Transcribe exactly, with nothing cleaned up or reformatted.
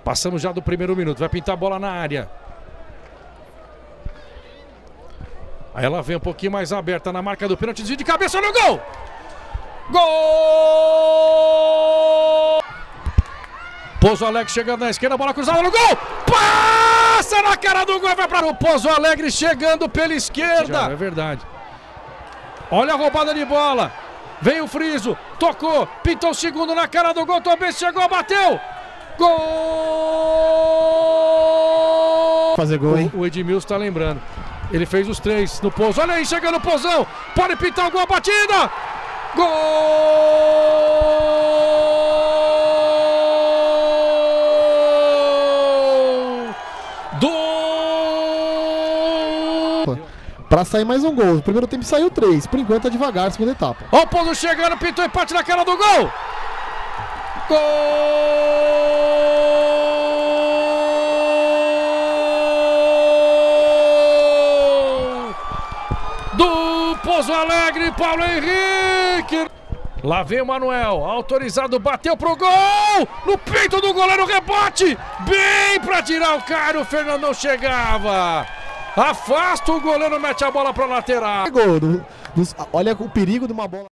Passamos já do primeiro minuto. Vai pintar a bola na área. Aí ela vem um pouquinho mais aberta na marca do pênalti. Desvio de cabeça no gol! Gol! Pouso Alegre chegando na esquerda. Bola cruzada no gol! Passa na cara do gol! Vai para o Pouso Alegre chegando pela esquerda. Já, é verdade. Olha a roubada de bola. Vem o Friso. Tocou. Pintou o segundo na cara do gol. Também chegou, bateu. Gol! Fazer gol, hein? O, o Edmilson tá lembrando. Ele fez os três no Pouso. Olha aí, chegando o Pouzão. Pode pintar o gol, a batida. Gol! Do... Pra sair mais um gol. No primeiro tempo saiu três. Por enquanto tá devagar, segunda etapa. Ó o Pouso chegando, pintou empate na cara do gol. Gol! Do Pouso Alegre, Paulo Henrique. Lá vem o Manuel, autorizado, bateu pro gol. No peito do goleiro, rebote. Bem pra tirar o cara, o Fernandão chegava. Afasta o goleiro, mete a bola pra lateral. Gol. Do, dos, olha o perigo de uma bola.